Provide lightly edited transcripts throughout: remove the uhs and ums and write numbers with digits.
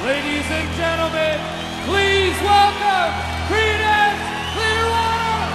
Ladies and gentlemen, please welcome Creedence Clearwater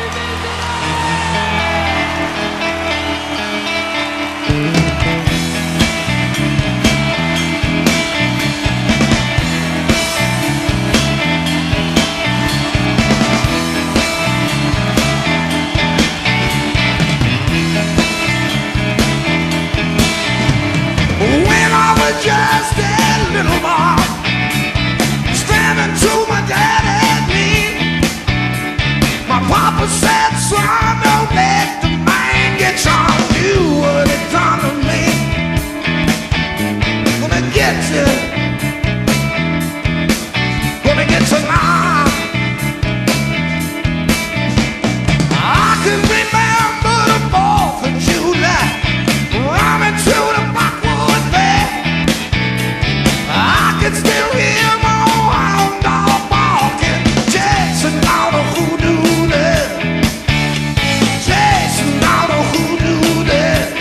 When I was just a little boy, standing to my daddy and me, my papa said, son, don't let the man get you on you what he done to me. Gonna get you, gonna get you now. I can remember the 4th of July, running through the backwood there. I can still hear my hound dog barking, chasing down a hoodoo there, chasing down a hoodoo there.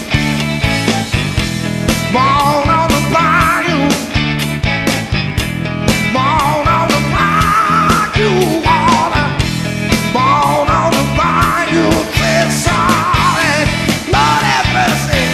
Born on the bayou, born on the bayou water, born on the bayou, clear solid, Lord have mercy.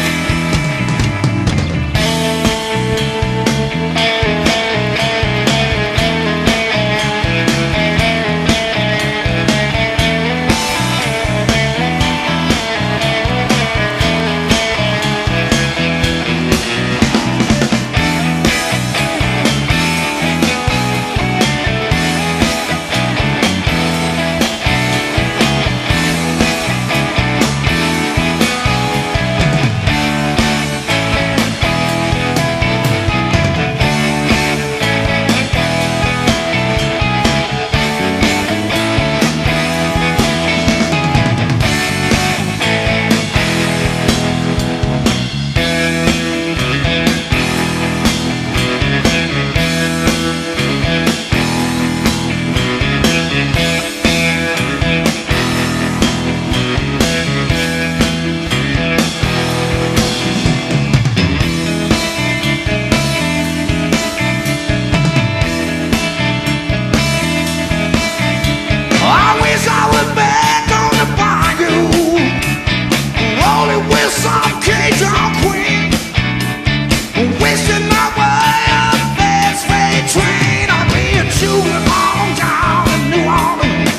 I wish I was back on the bayou, rolling with some Cajun queen, wishing I were a fast freight train. I'd be a chewing on down in New Orleans,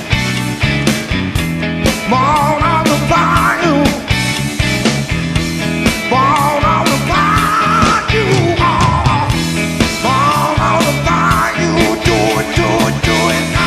born on the bayou, born on the bayou, born on the bayou, do it now.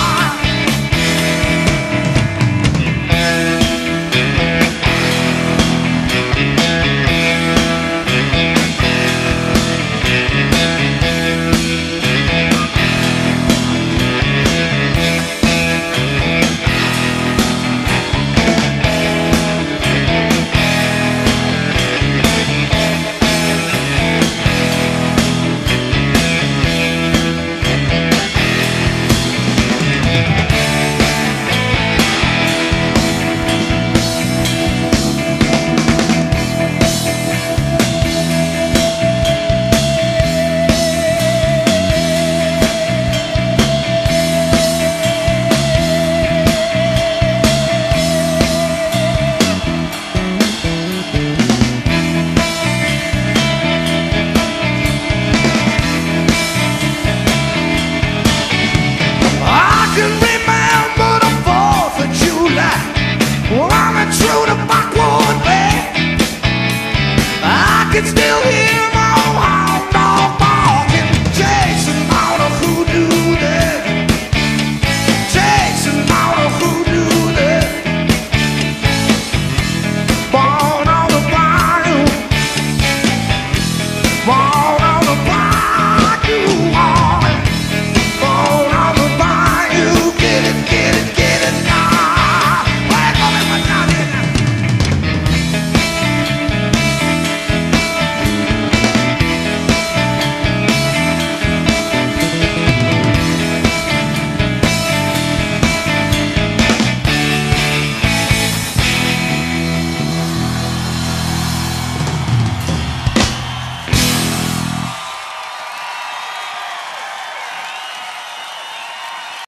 I can remember the 4th of July, running through the backwood there. I can still hear my hound dog barking, chasing out a hoodoo there, chasing out a hoodoo there. Born on the bayou, born